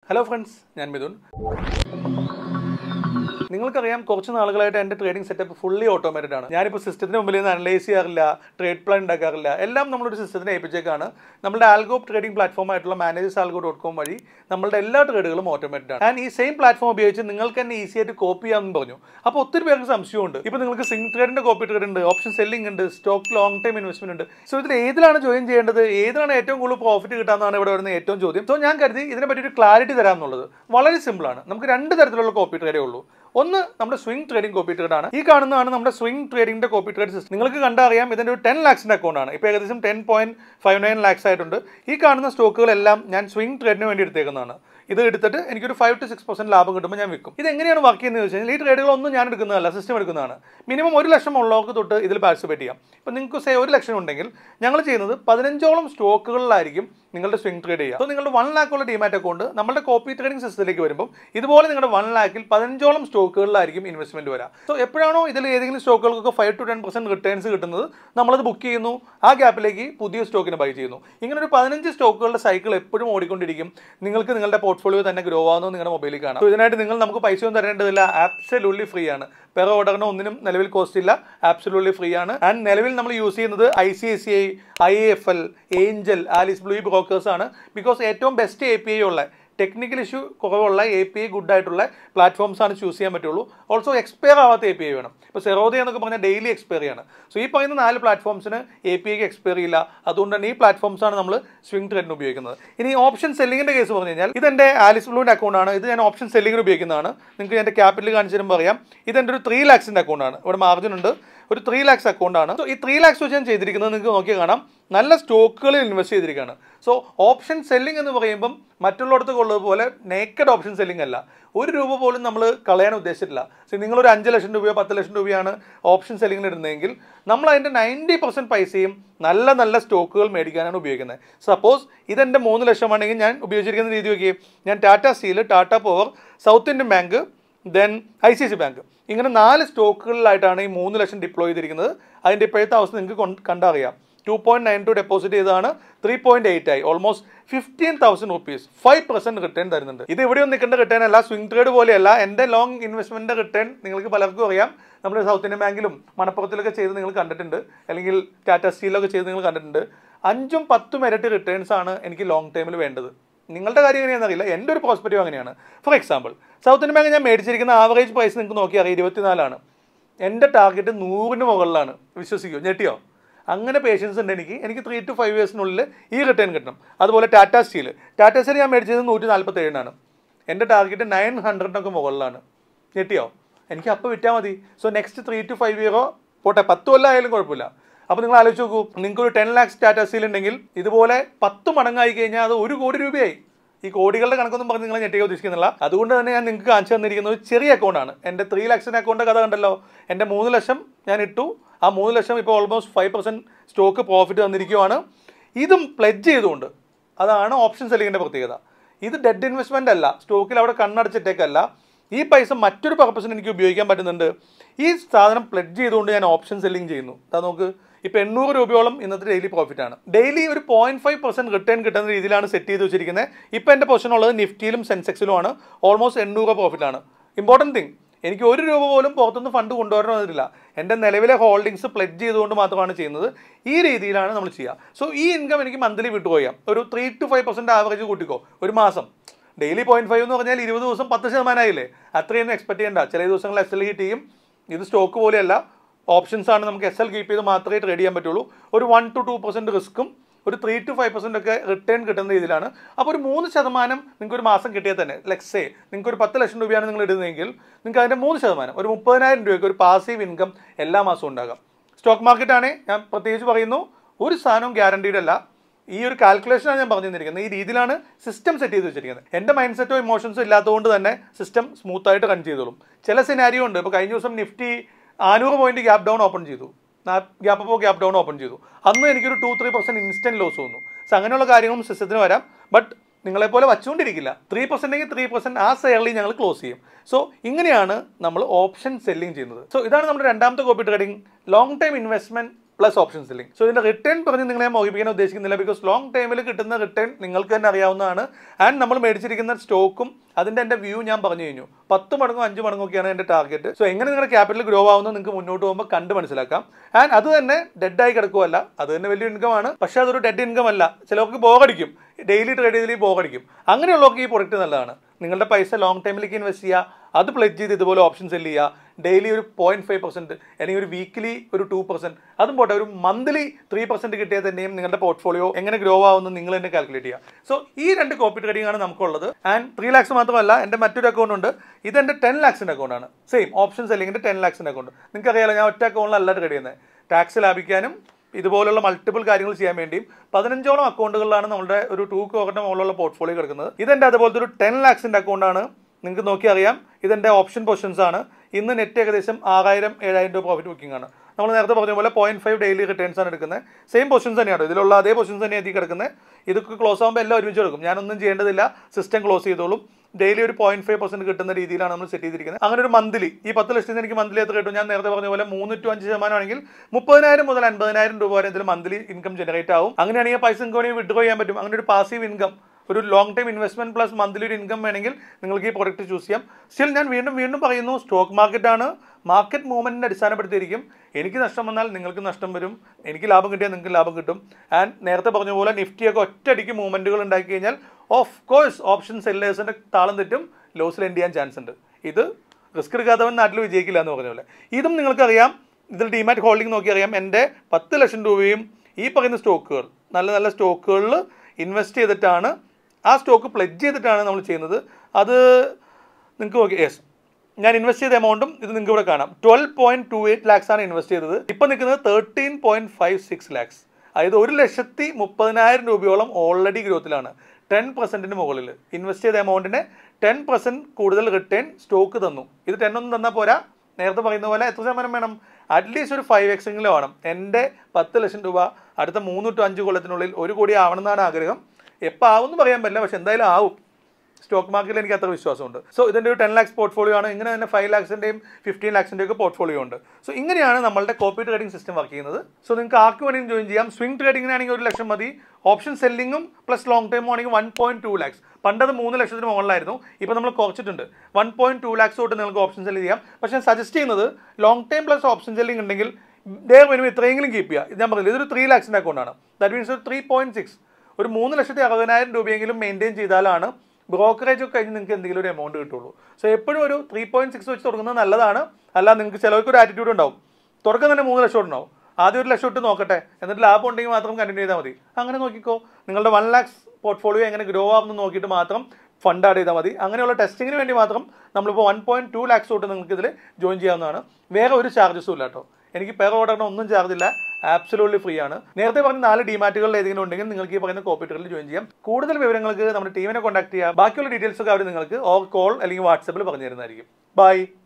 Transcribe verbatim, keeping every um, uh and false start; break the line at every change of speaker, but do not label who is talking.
Hello friends, I am Midun. നിങ്ങൾക്കറിയാം കുറച്ച് നാളുകളായിട്ട് എൻ്റെ ട്രേഡിംഗ് സെറ്റപ്പ് ഫുള്ളി ഓട്ടോമേറ്റഡ് ആണ്. ഞാനിപ്പോൾ സിസ്റ്റത്തിന് മുമ്പിൽ നിന്ന് അനലൈസ് ചെയ്യാറില്ല, ട്രേഡ് പ്ലാൻ ഉണ്ടാക്കാറില്ല, എല്ലാം നമ്മളൊരു സിസ്റ്റത്തിനെ ഏൽപ്പിച്ചേക്കാണ്. നമ്മുടെ ആൽഗോ ട്രേഡിംഗ് പ്ലാറ്റ്ഫോം ആയിട്ടുള്ള മാനേജേഴ്സ് ആൽഗോ ഡോട്ട് കോം വഴി നമ്മളുടെ എല്ലാ ട്രേഡുകളും ഓട്ടോമേറ്റഡ് ആണ്. ആൻഡ് ഈ സെയിം പ്ലാറ്റ്ഫോം ഉപയോഗിച്ച് നിങ്ങൾക്ക് തന്നെ ഈസി ആയിട്ട് കോപ്പി ചെയ്യാമെന്ന് പറഞ്ഞു. അപ്പോൾ ഒത്തിരി പേർക്ക് സംശയമുണ്ട്. ഇപ്പോൾ നിങ്ങൾക്ക് സിംഗ് ട്രേഡിൻ്റെ കോപ്പി ട്രേഡ് ഉണ്ട്, ഓപ്ഷൻ സെല്ലിംഗ് ഉണ്ട്, സ്റ്റോക്ക് ലോങ് ടൈം ഇൻവെസ്റ്റ്മെന്റ് ഉണ്ട്. സോ ഇതിൽ ഏതിലാണ് ജോയിൻ ചെയ്യേണ്ടത്, ഏതാണ് ഏറ്റവും കൂടുതൽ പ്രോഫിറ്റ് കിട്ടാമെന്നാണ് ഇവിടെ വരുന്ന ഏറ്റവും ചോദ്യം. സോ ഞാൻ കരുതി ഇതിനെ പറ്റി ഒരു ക്ലാരിറ്റി തരാമെന്നുള്ളത്. വളരെ സിമ്പിളാണ്. നമുക്ക് രണ്ട് തരത്തിലുള്ള കോപ്പി ട്രേഡേ ഉള്ളൂ. ഒന്ന് നമ്മുടെ സ്വിംഗ് ട്രേഡിംഗ് കോപ്പി ട്രേഡ് ആണ്. ഈ കാണുന്നതാണ് നമ്മുടെ സ്വിംഗ് ട്രേഡിംഗിന്റെ കോപ്പി ട്രേഡ് സിസ്റ്റം. നിങ്ങൾക്ക് കണ്ടറിയാം ഇതിന്റെ ഒരു ടെൻ ലാക്സിന്റെ അക്കൗണ്ട് ആണ്. ഇപ്പോൾ ഏകദേശം ten point five nine lakhs ആയിട്ടുണ്ട്. ഈ കാണുന്ന സ്റ്റോക്കുകളെല്ലാം ഞാൻ സ്വിംഗ് ട്രേഡിന് വേണ്ടി എടുത്തേക്കുന്നതാണ്. ഇത് എടുത്തിട്ട് എനിക്കൊരു ഫൈവ് ടു സിക്സ് പെർസെന്റ് ലാഭം കിട്ടുമ്പോൾ ഞാൻ വിൽക്കും. ഇത് എങ്ങനെയാണ് വർക്ക് ചെയ്യുന്നത് വെച്ച് കഴിഞ്ഞാൽ ഈ ട്രേഡുകളൊന്നും ഞാൻ എടുക്കുന്നതല്ല, സിസ്റ്റം എടുക്കുന്നതാണ്. മിനിമം ഒരു ലക്ഷം ഉള്ളവർക്ക് തൊട്ട് ഇതിൽ പാർട്ടിസിപ്പേറ്റ് ചെയ്യാം. ഇപ്പോൾ നിങ്ങൾക്ക് സേ ഒരു ലക്ഷം ഉണ്ടെങ്കിൽ ഞങ്ങൾ ചെയ്യുന്നത് പതിനഞ്ചോളം സ്റ്റോക്കുകളിലായിരിക്കും നിങ്ങളുടെ സ്വിംഗ് ട്രേഡ് ചെയ്യുക. അപ്പോൾ നിങ്ങളുടെ വൺ ലാക്കുള്ള ഡിമാറ്റ് അക്കൗണ്ട് നമ്മുടെ കോപ്പി ട്രേഡിംഗ് സിസ്റ്റത്തിലേക്ക് വരുമ്പോൾ ഇതുപോലെ നിങ്ങളുടെ വൺ ലാക്കിൽ പതിനഞ്ചോളം സ്റ്റോക്കുകളിലായിരിക്കും ഇൻവെസ്റ്റ്മെന്റ് വരാം. സോ എപ്പോഴാണോ ഇതിൽ ഏതെങ്കിലും സ്റ്റോക്കുകൾക്കൊക്കെ five to ten percent returns കിട്ടുന്നത് നമ്മളത് ബുക്ക് ചെയ്യുന്നു, ആ ഗ്യാപ്പിലേക്ക് പുതിയ സ്റ്റോക്കിന് ബൈ ചെയ്യുന്നു. ഇങ്ങനെ ഒരു പതിനഞ്ച് സ്റ്റോക്കുകളുടെ സൈക്കിൾ എപ്പോഴും ഓടിക്കൊണ്ടിരിക്കും. നിങ്ങൾക്ക് നിങ്ങളുടെ പോർട്ട്ഫോളിയോ തന്നെ ഗ്രോ ആവുന്നത് നിങ്ങളുടെ മൊബൈലിൽ കാണാം. ഇതിനായിട്ട് നിങ്ങൾ നമുക്ക് പൈസ ഒന്നും തരേണ്ടതില്ല, ആബ്സല്യൂട്ട്ലി ഫ്രീ ആണ്. പെർ ഓർഡറിന് ഒന്നിനും നിലവിൽ കോസ്റ്റ് ഇല്ല, ആബ്സല്യൂട്ട്ലി ഫ്രീ ആണ്. ആൻഡ് നിലവിൽ നമ്മൾ യൂസ് ചെയ്യുന്നത് I C I C I, I F L, Angel, Alice Blue brokers ആണ്. ബിക്കോസ് ഏറ്റവും ബെസ്റ്റ് എ പി ഐ ഉള്ള, ടെക്നിക്കൽ ഇഷ്യൂ കുറവുള്ള, എ പി ഐ ഗുഡ് ആയിട്ടുള്ള പ്ലാറ്റ്ഫോംസ് ആണ് ചൂസ് ചെയ്യാൻ പറ്റുള്ളൂ. ഓൾസോ എക്സ്പയർ ആവാത്ത എ പി ഐ വേണം. ഇപ്പോൾ സെറോദ എന്നൊക്കെ പറഞ്ഞാൽ ഡെയിലി എക്സ്പയറി ആണ്. സോ ഈ പറയുന്ന നാല് പ്ലാറ്റ്ഫോംസിന് എ പി ഐക്ക് എക്സ്പയറി ഇല്ല. അതുകൊണ്ട് തന്നെ ഈ പ്ലാറ്റ്ഫോംസ് ആണ് നമ്മൾ സ്വിംഗ് ട്രേഡിന് ഉപയോഗിക്കുന്നത്. ഇനി ഓപ്ഷൻ സെല്ലിങ്ങിന്റെ കേസ് പറഞ്ഞു കഴിഞ്ഞാൽ ഇതെന്റെ ആലിസ് ബ്ലൂവിന്റെ അക്കൗണ്ട് ആണ്. ഇത് ഞാൻ ഓപ്ഷൻ സെല്ലിങ്ങിന് ഉപയോഗിക്കുന്നതാണ്. നിങ്ങൾക്ക് എൻ്റെ ക്യാപിറ്റൽ കാണിച്ചു തരുമ്പോൾ അറിയാം. ഇതെൻ്റെ ഒരു ത്രീ ലാക്സിന്റെ അക്കൗണ്ട് ആണ്. ഇവിടെ മാർജിൻ ഉണ്ട്. ഒരു ത്രീ ലാക്സ് അക്കൗണ്ട് ആണ്. സോ ഈ ത്രീ ലാക്സ് വെച്ച് ഞാൻ ചെയ്തിരിക്കുന്നത് നിങ്ങൾക്ക് നോക്കിയാൽ കാണാം, നല്ല സ്റ്റോക്കുകളിൽ ഇൻവെസ്റ്റ് ചെയ്തിരിക്കുകയാണ്. സോ ഓപ്ഷൻ സെല്ലിംഗ് എന്ന് പറയുമ്പം മറ്റുള്ളിടത്തൊക്കെ ഉള്ളതുപോലെ നേക്കഡ് ഓപ്ഷൻ സെല്ലിംഗ് അല്ല. ഒരു രൂപ പോലും നമ്മൾ കളയാൻ ഉദ്ദേശിച്ചിട്ടില്ല. സോ നിങ്ങളൊരു അഞ്ച് ലക്ഷം രൂപയോ പത്ത് ലക്ഷം രൂപയാണ് ഓപ്ഷൻ സെല്ലിങ്ങിന് ഇടുന്നതെങ്കിൽ നമ്മൾ അതിൻ്റെ നയൻറ്റി പെർസെൻറ്റ് പൈസയും നല്ല നല്ല സ്റ്റോക്കുകൾ മേടിക്കാനാണ് ഉപയോഗിക്കുന്നത്. സപ്പോസ് ഇതെൻ്റെ മൂന്ന് ലക്ഷമാണെങ്കിൽ ഞാൻ ഉപയോഗിച്ചിരിക്കുന്ന രീതി നോക്കിയേ. ഞാൻ Tata steel, Tata power, south Indian bank, then I C I C bank, ഇങ്ങനെ നാല് സ്റ്റോക്കുകളിലായിട്ടാണ് ഈ മൂന്ന് ലക്ഷം ഡിപ്ലോയ് ചെയ്തിരിക്കുന്നത്. അതിൻ്റെ ഇപ്പോഴത്തെ അവസ്ഥ നിങ്ങൾക്ക് കണ്ടറിയാം. Two point nine two deposit ചെയ്തതാണ്, ത്രീ പോയിന്റ് എയ്റ്റ് ആയി. Almost fifteen thousand rupees, five percent return തരുന്നുണ്ട്. ഇത് ഇവിടെയൊന്നും നിൽക്കേണ്ട റിട്ടേൺ അല്ല, സ്വിംഗ് ട്രേഡ് പോലെയല്ല. എൻ്റെ ലോങ് ഇൻവെസ്റ്റ്മെന്റ് റിട്ടേൺ നിങ്ങൾക്ക് പലർക്കും അറിയാം. നമ്മുടെ സൗത്ത് ഇന്ത്യൻ ബാങ്കിലും മണപ്പുറത്തിലൊക്കെ ചെയ്ത് നിങ്ങൾ കണ്ടിട്ടുണ്ട്, അല്ലെങ്കിൽ ടാറ്റ സ്റ്റീലൊക്കെ ചെയ്ത് നിങ്ങൾ കണ്ടിട്ടുണ്ട്. അഞ്ചും പത്തും ഇരട്ടി റിട്ടേൺസ് ആണ് എനിക്ക് ലോങ് ടൈമിൽ വേണ്ടത്. നിങ്ങളുടെ കാര്യം എങ്ങനെയാണെന്ന് അറിയില്ല, എൻ്റെ ഒരു പ്രോസ്പെക്റ്റീവ് അങ്ങനെയാണ്. For example, South Indian Bank ഞാൻ മേടിച്ചിരിക്കുന്ന ആവറേജ് പ്രൈസ് നിങ്ങൾക്ക് നോക്കിയാൽ അറിയാം, ഇരുപത്തിനാലാണ്. എൻ്റെ ടാർഗറ്റ് നൂറിന് മുകളിലാണ്. വിശ്വസിക്കുമോ? ഞെട്ടിയോ? അങ്ങനെ പേഷ്യൻസ് ഉണ്ട് എനിക്ക്. എനിക്ക് ത്രീ ടു ഫൈവ് ഇയേഴ്സിനുള്ളിൽ ഈ റിട്ടേൺ കിട്ടണം. അതുപോലെ ടാറ്റ സ്റ്റീൽ ടാറ്റ സ്റ്റീൽ ഞാൻ മേടിച്ചത് നൂറ്റി നാൽപ്പത്തി ഏഴിനാണ്. എൻ്റെ ടാർഗറ്റ് നയൻ ഹൺഡ്രഡിനൊക്കെ മുകളിലാണ്. ഞെട്ടിയോ? എനിക്ക് അപ്പോൾ വിറ്റാൽ മതി. So next three two five ഇയറോ പോട്ടെ, പത്ത് കൊല്ലം ആയാലും കുഴപ്പമില്ല. അപ്പോൾ നിങ്ങൾ ആലോചിച്ച് നോക്കൂ, നിങ്ങൾക്ക് ഒരു ടെൻ ലാക്സ് ടാറ്റ സ്റ്റീൽ ഉണ്ടെങ്കിൽ ഇതുപോലെ പത്ത് മടങ്ങായി കഴിഞ്ഞാൽ അത് ഒരു കോടി രൂപയായി. ഈ കോടികളുടെ കണക്കൊന്നും പറഞ്ഞ് നിങ്ങൾ ഞെട്ടിക്കാൻ ഉദ്ദേശിക്കുന്നില്ല. അതുകൊണ്ട് തന്നെ ഞാൻ നിങ്ങൾക്ക് കാണിച്ചു തന്നിരിക്കുന്ന ഒരു ചെറിയ അക്കൗണ്ടാണ്. എൻ്റെ ത്രീ ലാക്സിൻ്റെ അക്കൗണ്ട് കഥ കണ്ടല്ലോ. എൻ്റെ മൂന്ന് ലക്ഷം ഞാൻ ഇട്ടു. ആ മൂന്ന് ലക്ഷം ഇപ്പോൾ almost five percent stock profit തന്നിരിക്കുകയാണ്. ഇതും പ്ലെഡ്ജ് ചെയ്തുകൊണ്ട്. അതാണ് ഓപ്ഷൻ സെല്ലിങ്ങിൻ്റെ പ്രത്യേകത. ഇത് ഡെഡ് ഇൻവെസ്റ്റ്മെൻ്റ് അല്ല, സ്റ്റോക്കിൽ അവിടെ കണ്ണടച്ചിട്ടേക്കല്ല. ഈ പൈസ മറ്റൊരു പർപ്പസിന് എനിക്ക് ഉപയോഗിക്കാൻ പറ്റുന്നുണ്ട്. ഈ സാധനം പ്ലെഡ്ജ് ചെയ്തുകൊണ്ട് ഞാൻ ഓപ്ഷൻ സെല്ലിങ് ചെയ്യുന്നു. അതാ നോക്ക്, ഇപ്പോൾ എണ്ണൂറ് രൂപയോളം ഇന്നത്തെ ഡെയിലി പ്രോഫിറ്റ് ആണ്. ഡെയിലി ഒരു പോയിന്റ് ഫൈവ് പെർസെൻറ്റ് റിട്ടേൺ കിട്ടുന്ന രീതിയിലാണ് സെറ്റ് ചെയ്ത് വെച്ചിരിക്കുന്നത്. ഇപ്പോൾ എൻ്റെ പൊസിഷൻ ഉള്ളത് നിഫ്റ്റിയിലും സെൻസെക്സിലുമാണ്. ഓൾമോസ്റ്റ് എണ്ണൂറ് പ്രോഫിറ്റ് ആണ്. ഇമ്പോർട്ടൻറ്റ് തിങ്, എനിക്ക് ഒരു രൂപ പോലും പുറത്തുനിന്ന് ഫണ്ട് കൊണ്ടുവരണമെന്നില്ല. എൻ്റെ നിലവിലെ ഹോൾഡിങ്സ് പ്ലെഡ്ജ് ചെയ്തുകൊണ്ട് മാത്രമാണ് ചെയ്യുന്നത്. ഈ രീതിയിലാണ് നമ്മൾ ചെയ്യുക. സോ ഈ ഇൻകം എനിക്ക് മന്ത്ലി വിട്ടുപോയാം. ഒരു three two five percent average കൂട്ടിക്കോ ഒരു മാസം. ഡെയിലി പോയിന്റ് ഫൈവ് എന്ന് പറഞ്ഞാൽ ഇരുപത് ദിവസം പത്ത് ശതമാനമായില്ലേ? അത്രയൊന്നും എക്സ്പെക്ട് ചെയ്യേണ്ട. ചില ദിവസങ്ങൾ എസ് എൽ ഹിറ്റ് ചെയ്യും. ഇത് സ്റ്റോക്ക് പോലെയല്ല, ഓപ്ഷൻസ് ആണ്. നമുക്ക് എസ് എൽ കീപ്പ് ചെയ്ത് മാത്രമേ ട്രേഡ് ചെയ്യാൻ പറ്റുള്ളൂ. ഒരു വൺ ടു ടു പെർസെൻറ്റ് റിസ്ക്കും ഒരു ത്രീ ടു ഫൈവ് പെർസെൻ്റ് ഒക്കെ റിട്ടേൺ കിട്ടുന്ന രീതിയിലാണ്. അപ്പോൾ ഒരു മൂന്ന് ശതമാനം നിങ്ങൾക്ക് ഒരു മാസം കിട്ടിയാൽ തന്നെ, ലെക്സേ നിങ്ങൾക്ക് ഒരു പത്ത് ലക്ഷം രൂപയാണ് നിങ്ങൾ ഇടുന്നതെങ്കിൽ നിങ്ങൾക്ക് അതിൻ്റെ മൂന്ന് ശതമാനം ഒരു മുപ്പതിനായിരം രൂപയ്ക്ക് ഒരു പാസീവ് ഇൻകം എല്ലാ മാസവും ഉണ്ടാകാം. സ്റ്റോക്ക് മാർക്കറ്റാണ് ഞാൻ പ്രത്യേകിച്ച് പറയുന്നു, ഒരു സാധനവും ഗ്യാരണ്ടീഡ് അല്ല. ഈ ഒരു കാൽക്കുലേഷനാണ് ഞാൻ പറഞ്ഞു തന്നിരിക്കുന്നത്. ഈ രീതിയിലാണ് സിസ്റ്റം സെറ്റ് ചെയ്ത് വെച്ചിരിക്കുന്നത്. എൻ്റെ മൈൻഡ് സെറ്റോ ഇമോഷൻസോ ഇല്ലാത്തതുകൊണ്ട് തന്നെ സിസ്റ്റം സ്മൂത്തായിട്ട് റൺ ചെയ്തോളും. ചില സിനാരിയോ ഉണ്ട്. ഇപ്പോൾ കഴിഞ്ഞ ദിവസം നിഫ്റ്റി നാനൂറ് പോയിന്റ് ഗ്യാപ്പ് ഡൗൺ ഓപ്പൺ ചെയ്തു, ഗ്യാപ്പ് അപ്പോൾ ഗ്യാപ്പ് ഡൗൺ ഓപ്പൺ ചെയ്തു. അന്ന് എനിക്കൊരു two three percent instant loss വന്നു. സോ അങ്ങനെയുള്ള കാര്യങ്ങളും സിസ്റ്റത്തിന് വരാം. ബട്ട് നിങ്ങളെപ്പോലെ വച്ചുകൊണ്ടിരിക്കില്ല. ത്രീ പെർസെൻ്റ് എങ്കിൽ ത്രീ പെർസെൻറ്റ് ആ സെയറിൽ ഞങ്ങൾ ക്ലോസ് ചെയ്യും. സോ ഇങ്ങനെയാണ് നമ്മൾ ഓപ്ഷൻ സെല്ലിംഗ് ചെയ്യുന്നത്. സോ ഇതാണ് നമ്മുടെ രണ്ടാമത്തെ copy trading. Long time investment plus option selling. So ഇതിന്റെ റിട്ടേൺ പറഞ്ഞ് നിങ്ങളെ മോഹിപ്പിക്കാൻ ഉദ്ദേശിക്കുന്നില്ല. ബിക്കോസ് ലോങ് ടൈമിൽ കിട്ടുന്ന റിട്ടേൺ നിങ്ങൾക്ക് തന്നെ അറിയാവുന്നതാണ്. ആൻഡ് നമ്മൾ മേടിച്ചിരിക്കുന്ന സ്റ്റോക്കും അതിന്റെ എൻ്റെ വ്യൂ ഞാൻ പറഞ്ഞു കഴിഞ്ഞു. പത്ത് മടങ്ങോ അഞ്ച് മടങ്ങോ ഒക്കെയാണ് എൻ്റെ ടാർഗറ്റ്. സോ എങ്ങനെ നിങ്ങളുടെ ക്യാപിറ്റൽ ഗ്രോ ആവുന്നത് നിങ്ങൾക്ക് മുന്നോട്ട് പോകുമ്പോൾ കണ്ട് മനസ്സിലാക്കാം. ആൻഡ് അത് തന്നെ ഡെഡ് ആയി കിടക്കുമല്ല, അത് തന്നെ വലിയ ഇൻകം ആണ്. പക്ഷേ അതൊരു ഡെഡ് ഇൻകം അല്ല. ചിലർക്ക് ബോറടിക്കും, ഡെയിലി ട്രേഡ് ചെയ്തിൽ ബോറടിക്കും. അങ്ങനെയുള്ളവർക്ക് ഈ പ്രൊഡക്റ്റ് നല്ലതാണ്. നിങ്ങളുടെ പൈസ ലോങ് ടൈമിലേക്ക് ഇൻവെസ്റ്റ് ചെയ്യുക, അത് പ്ലെഡ്ജ് ചെയ്ത് ഇതുപോലെ ഓപ്ഷൻ സെല്ല് ചെയ്യുക. ഡെയിലി ഒരു പോയിന്റ് ഫൈവ് പെർസെൻറ്റ് അല്ലെങ്കിൽ ഒരു വീക്കിലി ഒരു ടു പെർസെൻറ്റ് അതും പോട്ടെ, ഒരു മന്ത്ലി ത്രീ പെർസെൻറ്റ് കിട്ടിയാൽ തന്നെയും നിങ്ങളുടെ പോർട്ട്ഫോളിയോ എങ്ങനെ ഗ്രോ ആവുമെന്ന് നിങ്ങൾ തന്നെ കാൽക്കുലേറ്റ് ചെയ്യുക. സോ ഈ രണ്ട് കോപ്പി ട്രേഡിംഗ് ആണ് നമുക്കുള്ളത്. ആൻഡ് ത്രീ ലാക്സ് മാത്രമല്ല, എൻ്റെ മറ്റൊരു അക്കൗണ്ട് ഉണ്ട്. ഇതെൻ്റെ ടെൻ ലാക്സിൻ്റെ അക്കൗണ്ടാണ്. സെയിം ഓപ്ഷൻ സെല്ലിങ്ങിൻ്റെ ടെൻ ലാക്സിൻ്റെ അക്കൗണ്ട്. നിങ്ങൾക്ക് അറിയാലോ, ഞാൻ ഒറ്റ അക്കൗണ്ടിലല്ല ട്രേഡ് ചെയ്യുന്നത്. ടാക്സ് ലാഭിക്കാനും ഇതുപോലുള്ള മൾട്ടിപ്പിൾ കാര്യങ്ങൾ ചെയ്യാൻ വേണ്ടിയും പതിനഞ്ചോളം അക്കൗണ്ടുകളിലാണ് നമ്മുടെ ഒരു ടു ക്രോറിന്റെ മുകളിലുള്ള പോർട്ട്ഫോളിയോ കിടക്കുന്നത്. ഇതെൻ്റെ അതുപോലത്തെ ഒരു ടെൻ ലാക്സിൻ്റെ അക്കൗണ്ടാണ്. നിങ്ങൾക്ക് നോക്കി അറിയാം, ഇതെൻ്റെ ഓപ്ഷൻ പൊസിഷൻസ് ആണ്. ഇന്ന് നെറ്റ് ഏകദേശം ആറായിരം ഏഴായിരം രൂപ പ്രോഫിറ്റ് ബുക്കിംഗ് ആണ്. നമ്മൾ നേരത്തെ പറഞ്ഞ പോലെ പോയിന്റ് ഫൈവ് ഡെയിലി റിട്ടേൺസ് ആണ് എടുക്കുന്നത്. സെയിം പൊസിഷൻസ് തന്നെയാണ്, ഇതിലുള്ള അതേ പൊസിഷൻസ് തന്നെ എത്തി കിടക്കുന്നത്. ഇതൊക്കെ ക്ലോസ് ആകുമ്പോൾ എല്ലാം ഒരുമിച്ച് എടുക്കും. ഞാനൊന്നും ചെയ്യേണ്ടതില്ല, സിസ്റ്റം ക്ലോസ് ചെയ്തോളും. ഡെയിലി ഒരു പോയിന്റ് ഫൈവ് പെർസെന്റ് കിട്ടുന്ന രീതിയിലാണ് നമ്മൾ സെറ്റ് ചെയ്തിരിക്കുന്നത്. അങ്ങനെ ഒരു മന്ത്ലി ഈ പത്ത് ലക്ഷത്തിന് എനിക്ക് മന്ത്ലി എത്ര കിട്ടും? ഞാൻ നേരത്തെ പറഞ്ഞ പോലെ മൂന്ന് ടു അഞ്ച് ശതമാനമാണെങ്കിൽ മുപ്പതിനായിരം മുതൽ അൻപതിനായിരം രൂപ വരെ ഇതിൽ മന്ത്ലി ഇൻകം ജനറേറ്റ് ആവും. അങ്ങനെയാണെങ്കിൽ പൈസ നിങ്ങൾക്ക് വിഡ്രോ ചെയ്യാൻ പറ്റും. അങ്ങനെ ഒരു പാസീവ് ഇൻകം, ഒരു long time investment plus monthly ഒരു ഇൻകം വേണമെങ്കിൽ നിങ്ങൾക്ക് ഈ പ്രൊഡക്റ്റ് ചൂസ് ചെയ്യാം. സ്റ്റിൽ ഞാൻ വീണ്ടും വീണ്ടും പറയുന്നു, സ്റ്റോക്ക് മാർക്കറ്റാണ്. മാർക്കറ്റ് മൂവ്മെന്റിനെ അടിസ്ഥാനപ്പെടുത്തിയിരിക്കും. എനിക്ക് നഷ്ടം വന്നാൽ നിങ്ങൾക്ക് നഷ്ടം വരും, എനിക്ക് ലാഭം കിട്ടിയാൽ നിങ്ങൾക്ക് ലാഭം കിട്ടും. ആൻഡ് നേരത്തെ പറഞ്ഞ പോലെ നിഫ്റ്റിയൊക്കെ ഒറ്റയടിക്ക് മൂവ്മെന്റുകൾ ഉണ്ടാക്കി കഴിഞ്ഞാൽ ഓഫ് കോഴ്സ് ഓപ്ഷൻ സെല്ലേഴ്സിന്റെ താളം തെറ്റും, ലോസിൽ എൻഡ് ചെയ്യാൻ ചാൻസ് ഉണ്ട്. ഇത് റിസ്ക് എടുക്കാത്തവൻ നാട്ടിൽ വിജയിക്കില്ല എന്ന് പറഞ്ഞ പോലെ ഇതും നിങ്ങൾക്കറിയാം. ഇതിൽ ഡിമാറ്റ് ഹോൾഡിംഗ് നോക്കി അറിയാം. എൻ്റെ പത്ത് ലക്ഷം രൂപയും ഈ പറയുന്ന സ്റ്റോക്കുകൾ, നല്ല നല്ല സ്റ്റോക്കുകളിൽ ഇൻവെസ്റ്റ് ചെയ്തിട്ടാണ്, ആ സ്റ്റോക്ക് പ്ലെഡ്ജ് ചെയ്തിട്ടാണ് നമ്മൾ ചെയ്യുന്നത്. അത് നിങ്ങൾക്ക് നോക്കി, യെസ്, ഞാൻ ഇൻവെസ്റ്റ് ചെയ്ത എമൗണ്ടും ഇത് നിങ്ങൾക്ക് ഇവിടെ കാണാം. Twelve point two eight lakhs ആണ് ഇൻവെസ്റ്റ് ചെയ്തത്. ഇപ്പം നിൽക്കുന്നത് thirteen point five six lakhs. അതായത് ഒരു ലക്ഷത്തി മുപ്പതിനായിരം രൂപയോളം ഓൾറെഡി ഗ്രോത്തിലാണ്. ടെൻ പെർസെൻറ്റിന് മുകളിൽ ഇൻവെസ്റ്റ് ചെയ്ത എമൗണ്ടിന് ടെൻ പെർസെൻറ്റ് കൂടുതൽ റിട്ടേൺ സ്റ്റോക്ക് തന്നു. ഇത് ടെൻ ഒന്നും തന്നാൽ പോരാ. നേരത്തെ പറയുന്ന പോലെ എത്ര ശതമാനം വേണം? അറ്റ്ലീസ്റ്റ് ഒരു ഫൈവ് എക്സെങ്കിലും വേണം. എൻ്റെ പത്ത് ലക്ഷം രൂപ അടുത്ത മൂന്ന് ടു അഞ്ച് കൊല്ലത്തിനുള്ളിൽ ഒരു കോടി ആവണമെന്നാണ് ആഗ്രഹം. എപ്പോൾ ആവുമെന്ന് പറയാൻ പറ്റില്ല, പക്ഷെ എന്തായാലും ആവും. സ്റ്റോക്ക് മാർക്കറ്റിൽ എനിക്ക് അത്ര വിശ്വാസമുണ്ട്. സോ ഇതിൻ്റെ ഒരു ടെൻ ലാക്സ് പോർട്ട്ഫോളിയോ ആണ്. ഇങ്ങനെ തന്നെ ഫൈവ് ലാക്സിൻ്റെയും ഫിഫ്റ്റീൻ ലാക്സിൻ്റെയും ഒക്കെ പോർട്ട്ഫോളിയോ ഉണ്ട്. സോ ഇങ്ങനെയാണ് നമ്മളുടെ കോപ്പി ട്രേഡിംഗ് സിസ്റ്റം വർക്ക് ചെയ്യുന്നത്. സോ നിങ്ങൾക്ക് ആർക്ക് വേണമെങ്കിലും ജോയിൻ ചെയ്യാം. സ്വിംഗ് ട്രേഡിങ്ങിനാണെങ്കിൽ ഒരു ലക്ഷം മതി. ഓപ്ഷൻ സെല്ലിങ്ങും പ്ലസ് ലോങ് ടൈമും ആണെങ്കിൽ വൺ പോയിന്റ് ടു ലാക്സ്. പണ്ടത് മൂന്ന് ലക്ഷത്തിന് മുകളിലായിരുന്നു, ഇപ്പോൾ നമ്മൾ കുറച്ചിട്ടുണ്ട്. വൺ പോയിന്റ് ടു ലാക്സ് തൊട്ട് നിങ്ങൾക്ക് ഓപ്ഷൻ സെല്ല് ചെയ്യാം. പക്ഷേ ഞാൻ സജസ്റ്റ് ചെയ്യുന്നത് long time plus option selling ഉണ്ടെങ്കിൽ ഡേ മിനിമം ഇത്രയെങ്കിലും കീപ്പ് ചെയ്യുക. ഇത് ഞാൻ പറഞ്ഞില്ല, ഇതൊരു ത്രീ ലാക്സിൻ്റെ അക്കൗണ്ടാണ്. ദാറ്റ് മീൻസ് ഒരു ത്രീ പോയിന്റ് സിക്സ് ഒരു മൂന്ന് ലക്ഷത്തി അറുപതിനായിരം രൂപയെങ്കിലും മെയിൻറ്റെയിൻ ചെയ്താലാണ് ബ്രോക്കറേജ് ഒക്കെ കഴിഞ്ഞ് നിങ്ങൾക്ക് എന്തെങ്കിലും ഒരു എമൗണ്ട് കിട്ടുള്ളൂ. സോ എപ്പോഴും ഒരു ത്രീ പോയിന്റ് സിക്സ് വെച്ച് തുടങ്ങുന്നത് നല്ലതാണ്. അല്ല നിങ്ങൾക്ക് ചിലർക്ക് ഒരു ആറ്റിറ്റ്യൂഡ് ഉണ്ടാവും, തുടക്കം തന്നെ മൂന്ന് ലക്ഷം ഉണ്ടാവും, ആദ്യം ഒരു ലക്ഷം ഇട്ട് നോക്കട്ടെ, എന്നിട്ട് ലാഭം ഉണ്ടെങ്കിൽ മാത്രം കണ്ടിന്യൂ ചെയ്താൽ മതി. അങ്ങനെ നോക്കിക്കോ. നിങ്ങളുടെ വൺ ലാക്സ് പോർട്ട്ഫോളിയോ എങ്ങനെ ഗ്രോ ആവുമെന്ന് നോക്കിയിട്ട് മാത്രം ഫണ്ട് ആഡ് ചെയ്താൽ മതി. അങ്ങനെയുള്ള ടെസ്റ്റിങ്ങിന് വേണ്ടി മാത്രം നമ്മളിപ്പോൾ വൺ പോയിന്റ് ടു ലാക്സ് തൊട്ട് നിങ്ങൾക്ക് ഇതിൽ ജോയിൻ ചെയ്യാവുന്നതാണ്. വേറെ ഒരു ചാർജസും ഇല്ല കേട്ടോ. എനിക്ക് പെർ ഓർഡറിന് ഒന്നും ചാർജില്ല, ആബ്സൊല്യൂട്ട്ലി ഫ്രീ ആണ്. നേരത്തെ പറഞ്ഞ നാല് ഡിമാറ്റുകളിൽ ഏതെങ്കിലും ഉണ്ടെങ്കിൽ നിങ്ങൾക്ക് ഈ പറയുന്ന കോപ്പി ട്രേഡിൽ ജോയിൻ ചെയ്യാം. കൂടുതൽ വിവരങ്ങൾക്ക് നമ്മുടെ ടീമിനെ കോൺടാക്ട് ചെയ്യാം. ബാക്കിയുള്ള ഡീറ്റെയിൽസ് ഒക്കെ അവർ നിങ്ങൾക്ക് ഓർ കോൾ അല്ലെങ്കിൽ വാട്സാപ്പിൽ പറഞ്ഞു തരുന്നതായിരിക്കും. ബൈ.